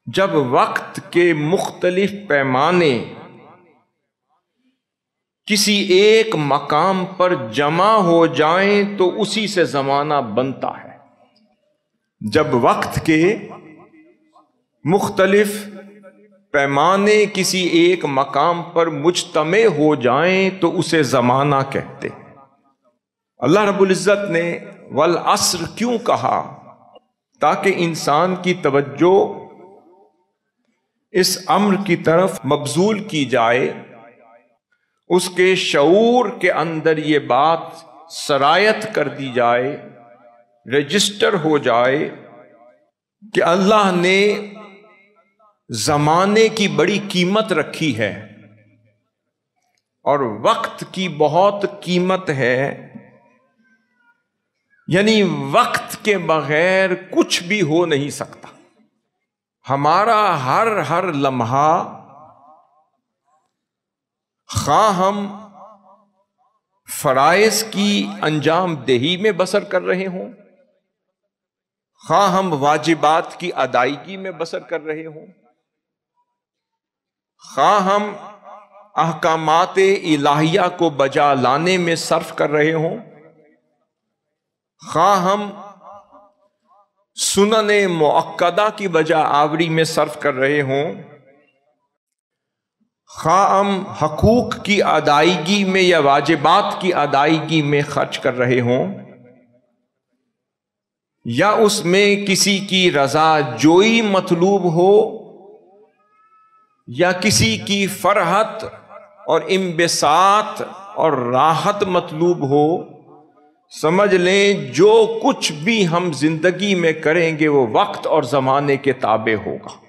جب وقت کے مختلف پیمانے کسی ایک مقام پر جمع ہو جائیں تو اسی سے زمانہ بنتا ہے۔ جب وقت کے مختلف پیمانے کسی ایک مقام پر مجتمع ہو جائیں تو اسے زمانہ کہتے ہیں۔ اللہ رب العزت نے والعصر کیوں کہا؟ تاکہ انسان کی توجہ اس امر کی طرف مبذول کی جائے، اس کے شعور کے اندر یہ بات سرایت کر دی جائے، رجسٹر ہو جائے کہ اللہ نے زمانے کی بڑی قیمت رکھی ہے اور وقت کی بہت قیمت ہے، یعنی وقت کے بغیر کچھ بھی ہو نہیں سکتا۔ ہمارا ہر لمحہ، خواہ ہم فرائض کی انجام دہی میں بسر کر رہے ہوں، خواہ ہم واجبات کی ادائیگی میں بسر کر رہے ہوں، خواہ ہم احکامات الہیہ کو بجا لانے میں صرف کر رہے ہوں، خواہ ہم سنن مؤکدہ کی بجا آوری میں صرف کر رہے ہوں، خواہ ہم حقوق کی ادائیگی میں یا واجبات کی ادائیگی میں خرچ کر رہے ہوں، یا اس میں کسی کی رضا جوئی مطلوب ہو یا کسی کی فرحت اور انبساط اور راحت مطلوب ہو، سمجھ لیں جو کچھ بھی ہم زندگی میں کریں گے وہ وقت اور زمانے کے تابع ہوگا۔